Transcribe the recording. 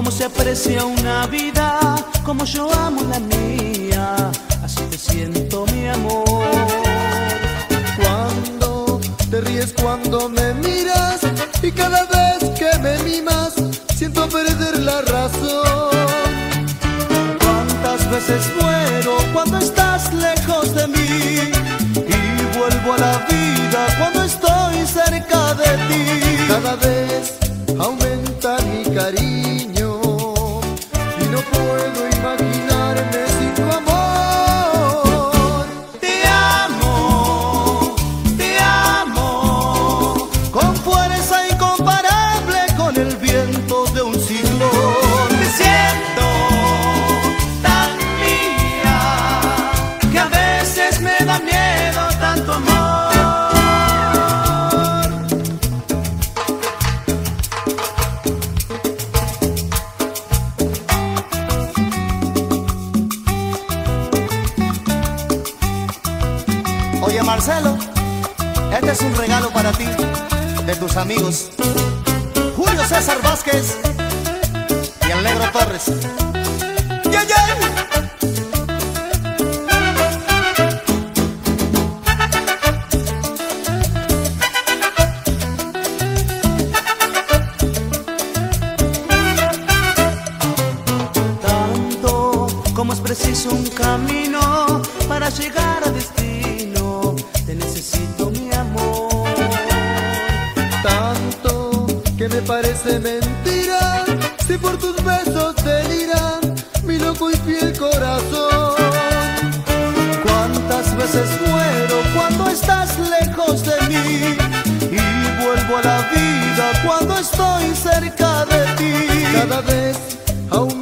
cómo se aprecia una vida, como yo amo la mía, así te siento mi amor. Cuando te ríes, cuando me miras, y cada vez que me mimas, siento perder la razón. Cuántas veces muero cuando estás lejos de mí, y vuelvo a la vida cuando estoy cerca de ti. Cada vez aumenta mi cariño y no puedo imaginarme sin tu amor. Te amo, con fuerza incomparable, con el viento de un ciclón. Me siento tan mía que a veces me da miedo tanto amor. Oye Marcelo, este es un regalo para ti, de tus amigos Julio César Vázquez y el Negro Torres. ¡Yeah, yeah! Tanto como es preciso un camino para llegar a destino, te necesito mi amor. Tanto que me parece mentira si por tus besos delira mi loco y fiel corazón. Cuántas veces muero cuando estás lejos de mí, y vuelvo a la vida cuando estoy cerca de ti. Cada vez aumenta